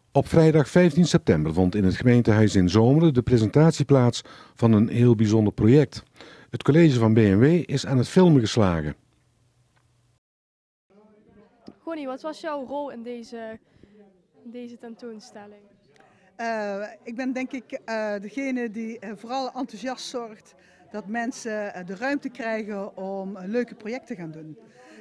Op vrijdag 15 september vond in het gemeentehuis in Zomeren de presentatie plaats van een heel bijzonder project. Het college van B&W is aan het filmen geslagen. Connie, wat was jouw rol in deze tentoonstelling? Ik ben denk ik degene die vooral enthousiast zorgt dat mensen de ruimte krijgen om leuke projecten te gaan doen.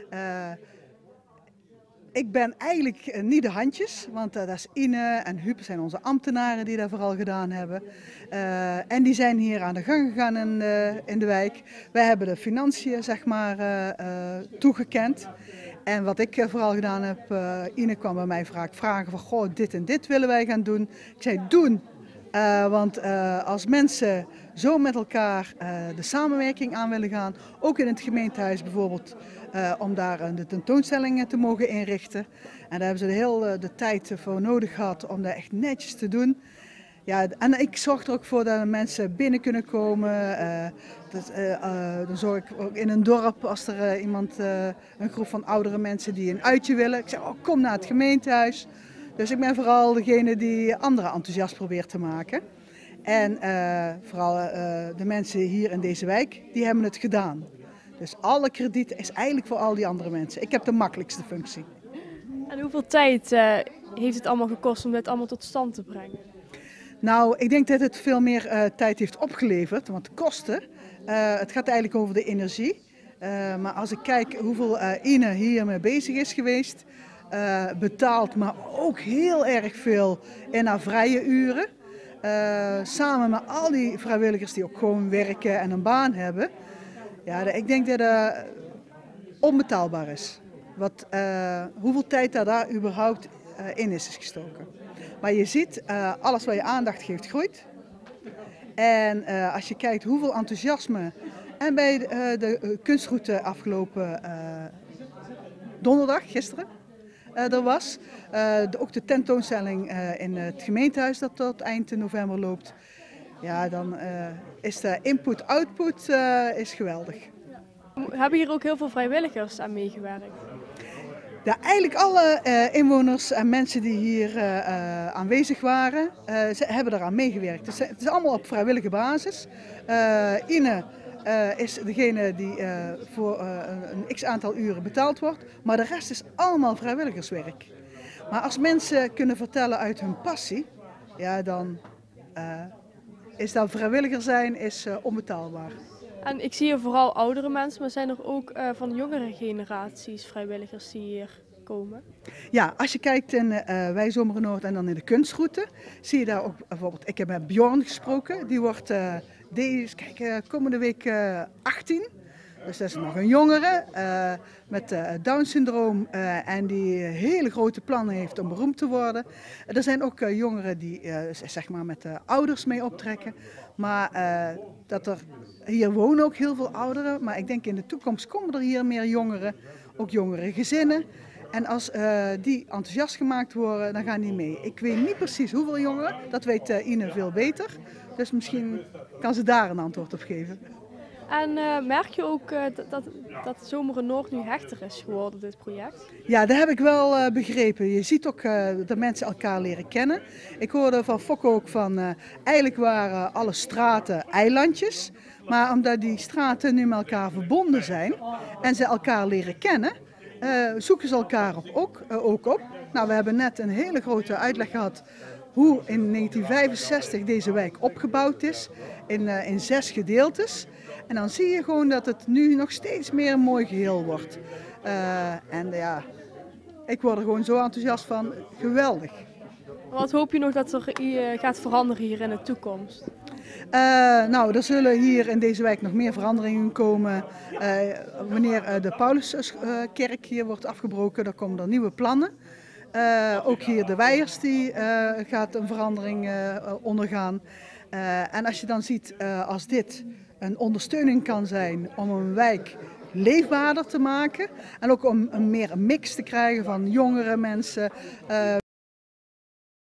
Ik ben eigenlijk niet de handjes, want dat is Ine en Huub zijn onze ambtenaren die dat vooral gedaan hebben. En die zijn hier aan de gang gegaan in de wijk. Wij hebben de financiën zeg maar toegekend. En wat ik vooral gedaan heb, Ine kwam bij mij vragen van goh, dit en dit willen wij gaan doen. Ik zei doen, want als mensen zo met elkaar de samenwerking aan willen gaan, ook in het gemeentehuis bijvoorbeeld, om daar de tentoonstellingen te mogen inrichten. En daar hebben ze de tijd voor nodig gehad om dat echt netjes te doen. Ja, en ik zorg er ook voor dat mensen binnen kunnen komen. Dan zorg ik ook in een dorp als er een groep van oudere mensen die een uitje willen. Ik zeg, oh, kom naar het gemeentehuis. Dus ik ben vooral degene die anderen enthousiast probeert te maken. En vooral de mensen hier in deze wijk, die hebben het gedaan. Dus alle krediet is eigenlijk voor al die andere mensen. Ik heb de makkelijkste functie. En hoeveel tijd heeft het allemaal gekost om dit allemaal tot stand te brengen? Nou, ik denk dat het veel meer tijd heeft opgeleverd, want de kosten, het gaat eigenlijk over de energie. Maar als ik kijk hoeveel Ine hiermee bezig is geweest, betaald, maar ook heel erg veel in haar vrije uren. Samen met al die vrijwilligers die ook gewoon werken en een baan hebben. Ja, ik denk dat het onbetaalbaar is. Hoeveel tijd daar überhaupt in is gestoken. Maar je ziet, alles waar je aandacht geeft groeit. En als je kijkt hoeveel enthousiasme en bij de kunstroute afgelopen donderdag, gisteren, er was. Ook de tentoonstelling in het gemeentehuis dat tot eind november loopt. Ja, dan is de input-output is geweldig. Hebben hier ook heel veel vrijwilligers aan meegewerkt? Ja, eigenlijk alle inwoners en mensen die hier aanwezig waren, ze hebben daaraan meegewerkt. Dus het is allemaal op vrijwillige basis. Ine is degene die voor een x-aantal uren betaald wordt, maar de rest is allemaal vrijwilligerswerk. Maar als mensen kunnen vertellen uit hun passie, ja, dan is dat vrijwilliger zijn is onbetaalbaar. En ik zie hier vooral oudere mensen, maar zijn er ook van jongere generaties vrijwilligers die hier komen? Ja, als je kijkt in Wij Zomeren Noord en dan in de kunstroute, zie je daar ook bijvoorbeeld, ik heb met Bjorn gesproken, die wordt komende week 18. Dus dat is nog een jongere met Down-syndroom en die hele grote plannen heeft om beroemd te worden. Er zijn ook jongeren die zeg maar met ouders mee optrekken. Maar hier wonen ook heel veel ouderen. Maar ik denk in de toekomst komen er hier meer jongeren, ook jongere gezinnen. En als die enthousiast gemaakt worden, dan gaan die mee. Ik weet niet precies hoeveel jongeren, dat weet Ine veel beter. Dus misschien kan ze daar een antwoord op geven. En merk je ook dat Zomeren Noord nu hechter is geworden, dit project? Ja, dat heb ik wel begrepen. Je ziet ook dat mensen elkaar leren kennen. Ik hoorde van Fokko ook van, eigenlijk waren alle straten eilandjes. Maar omdat die straten nu met elkaar verbonden zijn en ze elkaar leren kennen, zoeken ze elkaar ook op. Nou, we hebben net een hele grote uitleg gehad hoe in 1965 deze wijk opgebouwd is in 6 gedeeltes. En dan zie je gewoon dat het nu nog steeds meer een mooi geheel wordt. En ja, ik word er gewoon zo enthousiast van. Geweldig. Wat hoop je nog dat er gaat veranderen hier in de toekomst? Nou, er zullen hier in deze wijk nog meer veranderingen komen. Wanneer de Pauluskerk hier wordt afgebroken, dan komen er nieuwe plannen. Ook hier de Weijers die gaat een verandering ondergaan. En als je dan ziet als dit een ondersteuning kan zijn om een wijk leefbaarder te maken en ook om meer een mix te krijgen van jongere mensen,